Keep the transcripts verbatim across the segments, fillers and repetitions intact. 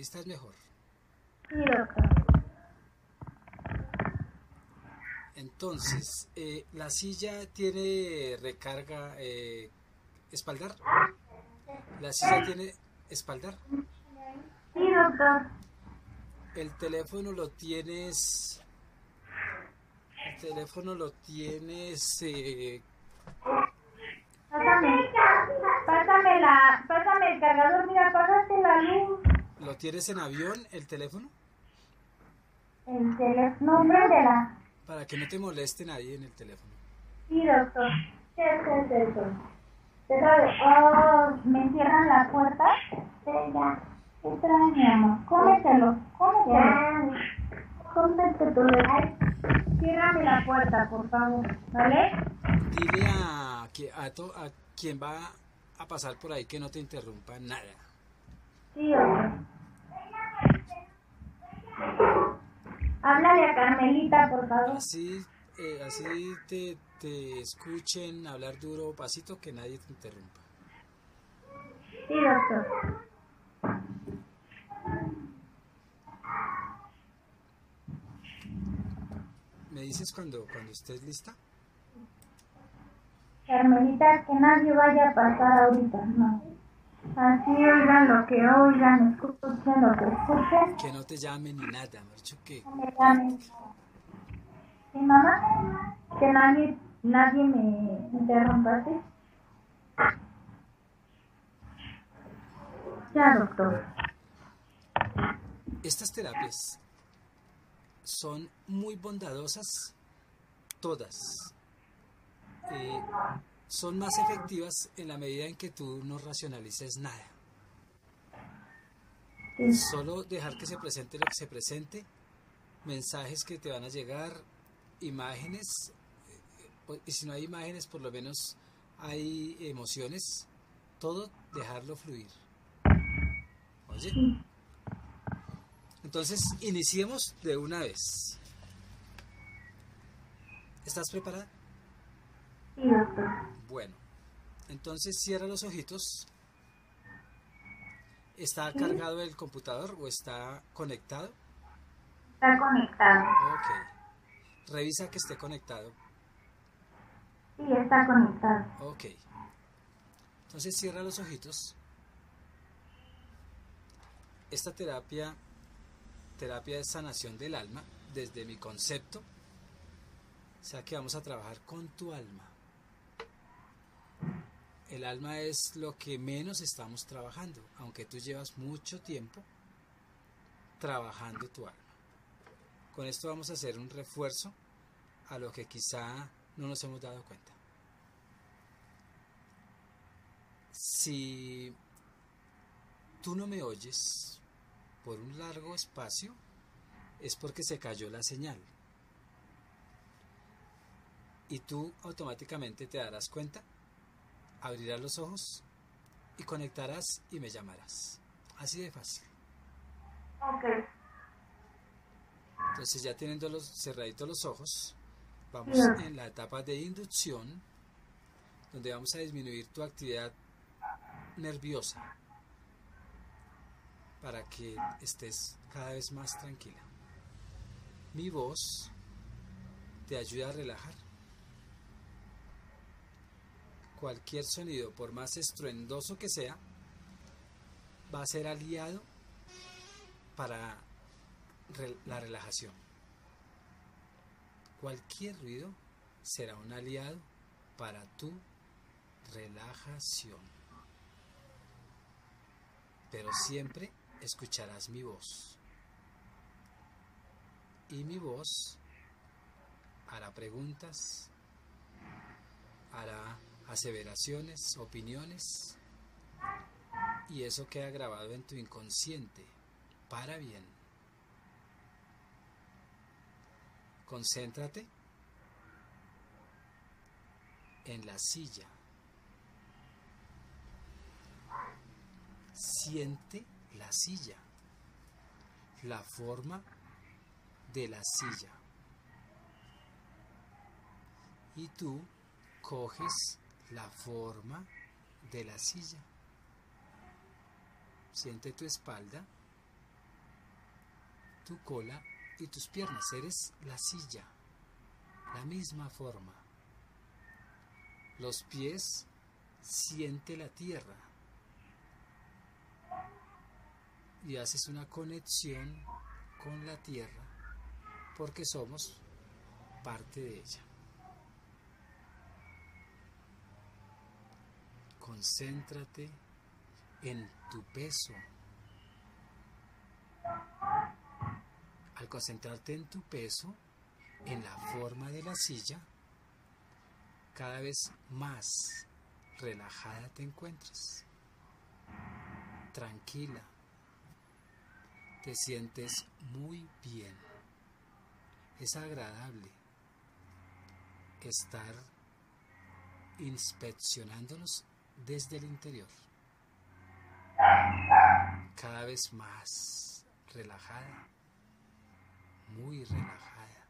estás mejor. Sí, doctor. Entonces, eh, la silla tiene recarga eh, espaldar. La silla tiene espaldar. Sí, doctor. El teléfono lo tienes. El teléfono lo tienes. Eh, Pásame, pásame la, pásame el cargador, mira, apagaste la luz. ¿Lo tienes en avión el teléfono? El teléfono, préndela. Para que no te moleste nadie en el teléfono. Sí, doctor. ¿Qué es eso? Deja de... Oh, ¿me cierran la puerta? Sí, ya. ¿Qué trae, mi amor? Cómetelo, cómetelo. Cómetelo. Ciérrame la puerta, por favor, ¿vale? Dile a, que- a, to- a quien va a pasar por ahí que no te interrumpa nada. Sí, doctor. Háblale a Carmelita, por favor. Así, eh, así te, te escuchen hablar duro o pasito, que nadie te interrumpa. Sí, doctor. ¿Me dices cuando, cuando estés lista? Carmelita, que nadie vaya a pasar ahorita, no. Así oigan lo que oigan, escuchen lo que escuchen. Que no te llamen ni nada, me ha dicho que... No me llamen. ¿Sí, mamá? Que nadie, nadie me interrumpa, ¿sí? Ya, doctor. Estas terapias son muy bondadosas, todas. Eh, son más efectivas en la medida en que tú no racionalices nada. Sí. Solo dejar que se presente lo que se presente, mensajes que te van a llegar, imágenes, eh, y si no hay imágenes, por lo menos hay emociones, todo dejarlo fluir. Oye, entonces iniciemos de una vez. ¿Estás preparada? Sí, doctor. Bueno, entonces cierra los ojitos. ¿Está Sí. cargado el computador o está conectado? Está conectado. Ok. Revisa que esté conectado. Sí, está conectado. Ok. Entonces cierra los ojitos. Esta terapia, terapia de sanación del alma, desde mi concepto, o sea que vamos a trabajar con tu alma. El alma es lo que menos estamos trabajando, aunque tú llevas mucho tiempo trabajando tu alma. Con esto vamos a hacer un refuerzo a lo que quizá no nos hemos dado cuenta. Si tú no me oyes por un largo espacio, es porque se cayó la señal. Y tú automáticamente te darás cuenta, abrirás los ojos y conectarás y me llamarás. Así de fácil. Ok. Entonces ya teniendo los, cerraditos los ojos, vamos Sí. en la etapa de inducción, donde vamos a disminuir tu actividad nerviosa para que estés cada vez más tranquila. Mi voz te ayuda a relajar. Cualquier sonido, por más estruendoso que sea, va a ser aliado para re- la relajación. Cualquier ruido será un aliado para tu relajación. Pero siempre escucharás mi voz. Y mi voz hará preguntas, hará aseveraciones, opiniones, y eso queda grabado en tu inconsciente para bien. Concéntrate en la silla. Siente la silla, la forma de la silla. Y tú coges la forma de la silla. Siente tu espalda tu cola y tus piernas. Eres la silla, la misma forma. Los pies, siente la tierra. Y haces una conexión con la tierra porque somos parte de ella. Concéntrate en tu peso. Al concentrarte en tu peso, en la forma de la silla, cada vez más relajada te encuentras. Tranquila. Te sientes muy bien. Es agradable estar inspeccionándonos desde el interior. Cada vez más relajada, muy relajada.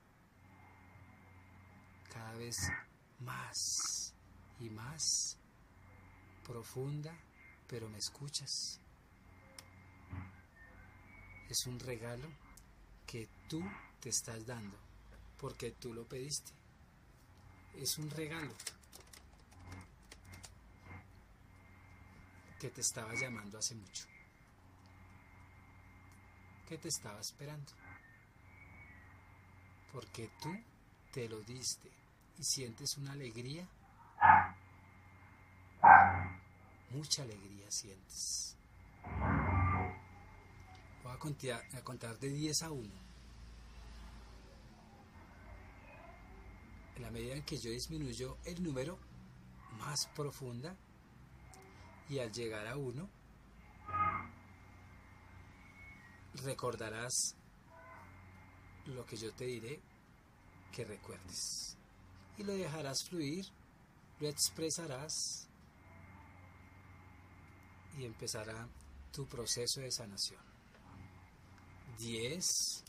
Cada vez más y más profunda, pero me escuchas. Es un regalo que tú te estás dando porque tú lo pediste. Es un regalo que te estaba llamando hace mucho, que te estaba esperando, porque tú te lo diste y sientes una alegría, mucha alegría sientes. Voy a contar, a contar de diez a uno. En la medida en que yo disminuyo el número, más profunda, y al llegar a uno, recordarás lo que yo te diré que recuerdes. Y lo dejarás fluir, lo expresarás y empezará tu proceso de sanación. diez.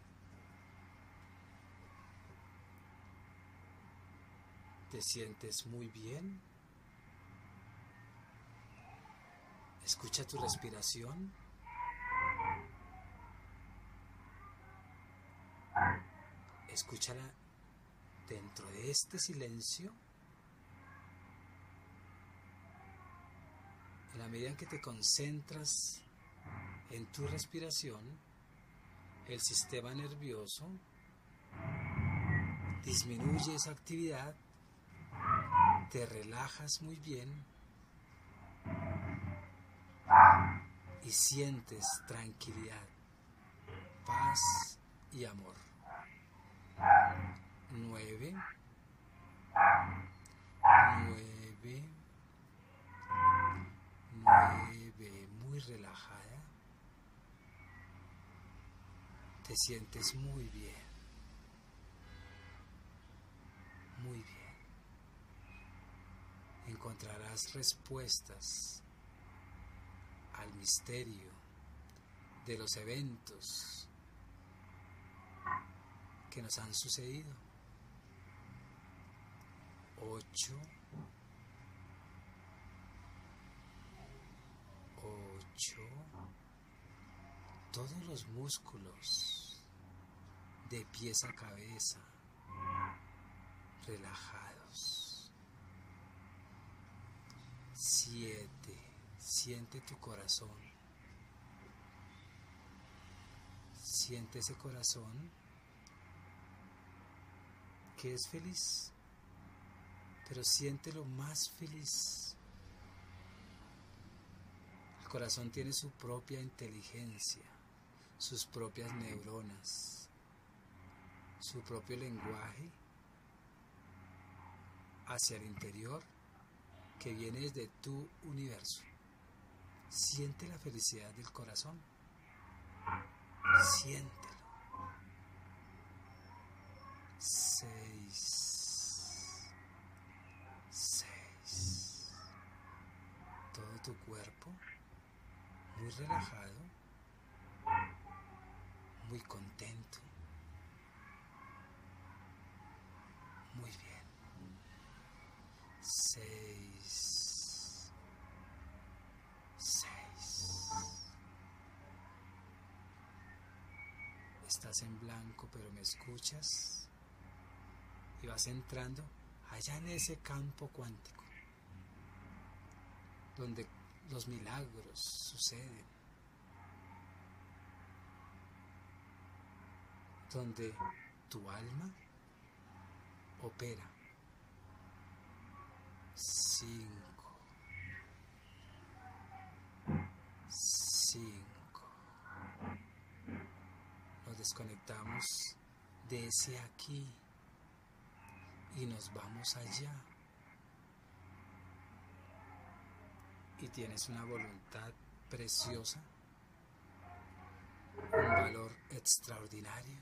Te sientes muy bien. Escucha tu respiración. Escúchala dentro de este silencio. En la medida en que te concentras en tu respiración, el sistema nervioso disminuye esa actividad, te relajas muy bien y sientes tranquilidad, paz y amor. Nueve, nueve, nueve, muy relajada. Te sientes muy bien, muy bien. Encontrarás respuestas al misterio de los eventos que nos han sucedido. Ocho, ocho, todos los músculos de pies a cabeza relajados. Siete, siente tu corazón. Siente ese corazón que es feliz, pero siéntelo más feliz. El corazón tiene su propia inteligencia, sus propias neuronas, su propio lenguaje hacia el interior que viene desde tu universo. Siente la felicidad del corazón. Siéntelo. Seis. Seis. Todo tu cuerpo muy relajado, muy contento. Muy bien. Seis. Seis. estás en blanco, pero me escuchas y vas entrando allá en ese campo cuántico, donde los milagros suceden, donde tu alma opera. Cinco, cinco. Nos desconectamos de ese aquí y nos vamos allá. Y tienes una voluntad preciosa, un valor extraordinario.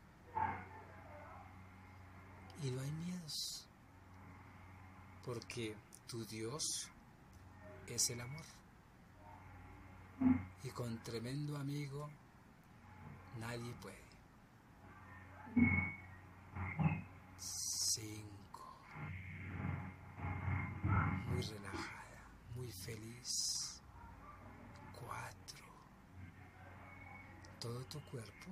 Y no hay miedos, porque tu Dios es el amor. Y con tremendo amigo nadie puede. Cinco. Muy relajada, muy feliz. Cuatro. Todo tu cuerpo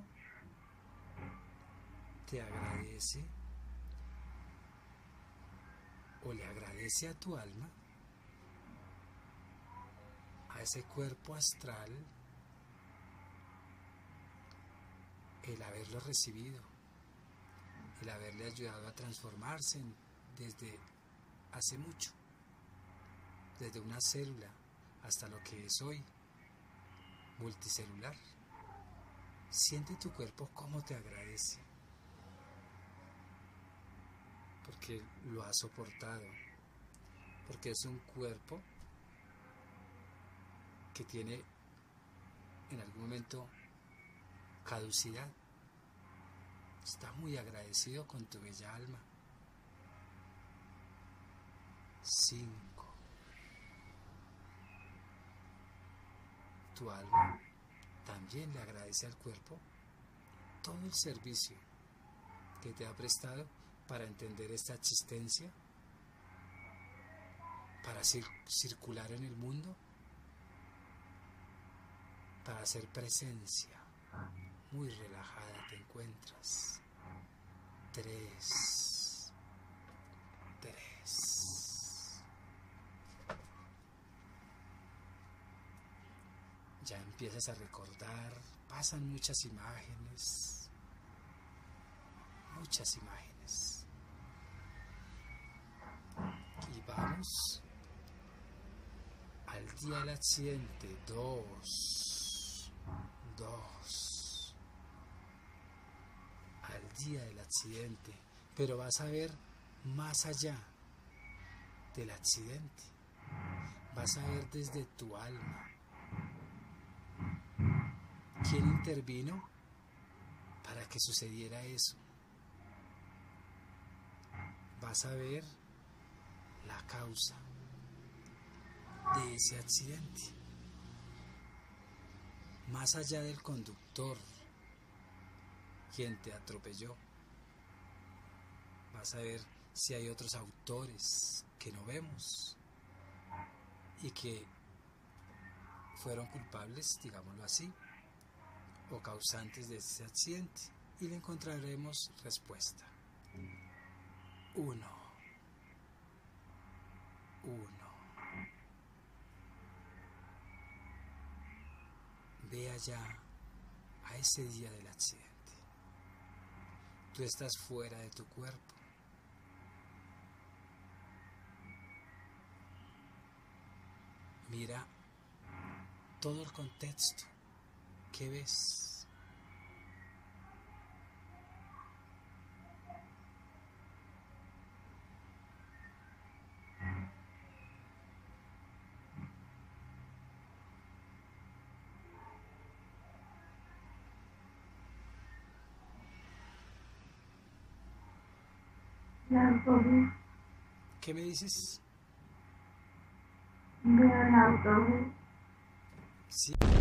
te agradece o le agradece a tu alma, a ese cuerpo astral, el haberlo recibido, el haberle ayudado a transformarse en, desde hace mucho, desde una célula hasta lo que es hoy, multicelular. Siente tu cuerpo cómo te agradece, porque lo ha soportado, porque es un cuerpo que tiene en algún momento caducidad. Está muy agradecido con tu bella alma. Cinco. Tu alma también le agradece al cuerpo todo el servicio que te ha prestado para entender esta existencia, para cir- circular en el mundo, para hacer presencia. Muy relajada te encuentras. Tres. Tres. Ya empiezas a recordar, pasan muchas imágenes, muchas imágenes. Y vamos al día del accidente. Dos. Dos. Al día del accidente. Pero vas a ver más allá del accidente. Vas a ver desde tu alma. ¿Quién intervino para que sucediera eso? Vas a ver la causa de ese accidente. Más allá del conductor, quien te atropelló, vas a ver si hay otros autores que no vemos y que fueron culpables, digámoslo así, o causantes de ese accidente, y le encontraremos respuesta. Uno. Uno. Ve allá a ese día del accidente. Tú estás fuera de tu cuerpo. Mira todo el contexto. ¿Qué ves? El autobús. ¿Qué me dices? Veo el autobús. Sí.